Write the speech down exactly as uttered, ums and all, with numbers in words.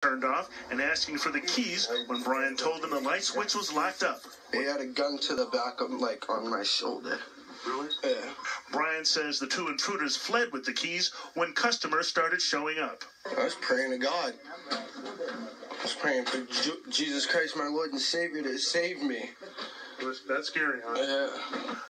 turned off and asking for the keys when Brian told them the light switch was locked up. He had a gun to the back of, like, on my shoulder. Really? Yeah. Brian says the two intruders fled with the keys when customers started showing up. I was praying to God. I was praying for J- Jesus Christ, my Lord and Savior, to save me. That's scary, huh? Yeah.